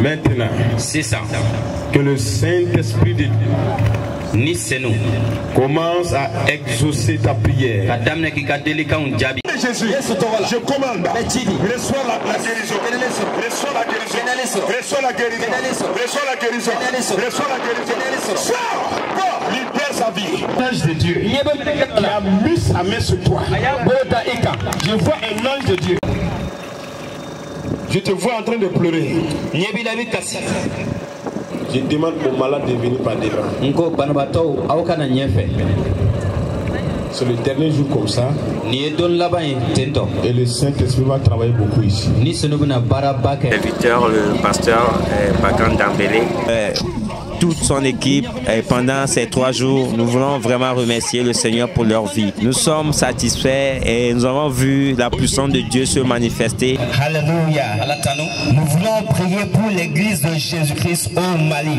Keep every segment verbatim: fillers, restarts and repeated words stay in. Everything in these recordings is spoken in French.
Maintenant, c'est ça. Que le Saint-Esprit de Dieu ni senu commence à exaucer ta prière. Jésus, je commande, reçois la, la guérison, reçois la guérison, reçois la guérison, reçois la guérison, reçois la guérison, sors, libère sa vie. L'ange de Dieu qui a mis sa main sur toi, je vois un ange de Dieu. Je te vois en train de pleurer. Je demande aux malades de venir par devant. C'est le dernier jour comme ça. Et le Saint-Esprit va travailler beaucoup ici. Serviteur, le pasteur Bakan Dambélé, toute son équipe, et pendant ces trois jours, nous voulons vraiment remercier le Seigneur pour leur vie. Nous sommes satisfaits et nous avons vu la puissance de Dieu se manifester. Alléluia. Nous voulons prier pour l'église de Jésus-Christ au Mali.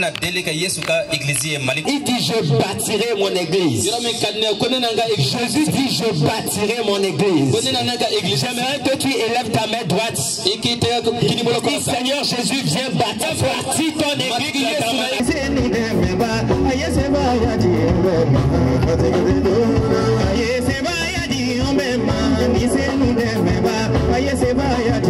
Il dit je bâtirai mon église. Jésus dit je bâtirai mon église. J'aimerais que tu élèves ta main droite. Dis Seigneur Jésus, viens bâtir ton église. Yes,